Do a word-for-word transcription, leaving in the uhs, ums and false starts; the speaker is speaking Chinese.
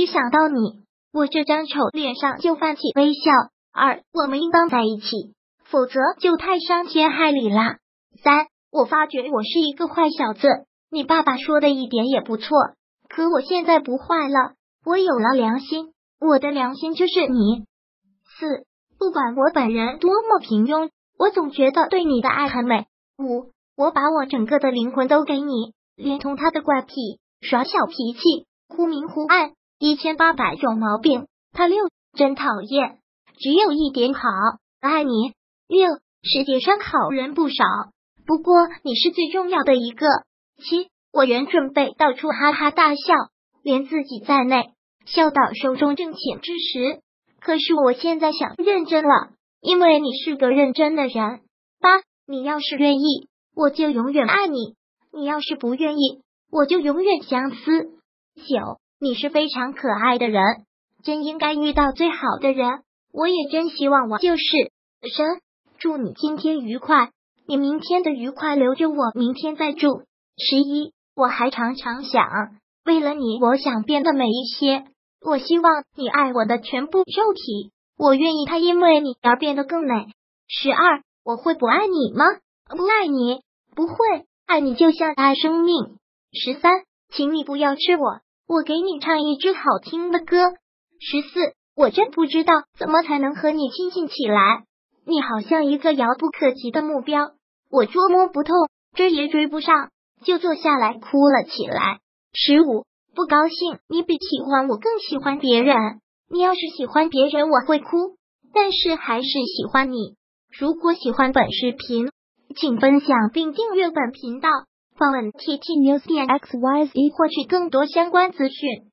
想到你，我这张丑脸上就泛起微笑。二，我们应当在一起，否则就太伤天害理啦。三，我发觉我是一个坏小子，你爸爸说的一点也不错，可我现在不坏了，我有了良心，我的良心就是你。四，不管我本人多么平庸，我总觉得对你的爱很美。五，我把我整个的灵魂都给你，连同他的怪癖、耍小脾气、忽明忽暗，一千八百种毛病。他六，真讨厌，只有一点好，爱你。六，世界上好人不少，不过你是最重要的一个。七，我原准备到处哈哈大笑，连自己在内，笑到手中挣钱之时，可是我现在想认真了，因为你是个认真的人。八，你要是愿意，我就永远爱你，你要是不愿意，我就永远相思。九，你是非常可爱的人，真应该遇到最好的人，我也真希望我就是。神，祝你今天愉快，你明天的愉快留着我明天再祝。十一，我还常常想，为了你，我想变得美一些，我希望你爱我的全部肉体，我愿意它因为你而变得更美。十二，我会不爱你吗？不爱你，不会，爱你就像爱生命。十三，请你不要吃我，我给你唱一支好听的歌。十四，我真不知道怎么才能和你亲近起来，你好像一个遥不可及的目标，我捉摸不透，追也追不上，就坐下来哭了起来。十五，不高兴，你比喜欢我更喜欢别人，你要是喜欢别人我会哭，但是还是喜欢你。如果喜欢本视频，请分享并订阅本频道，访问 T T News 点 X Y Z 获取更多相关资讯。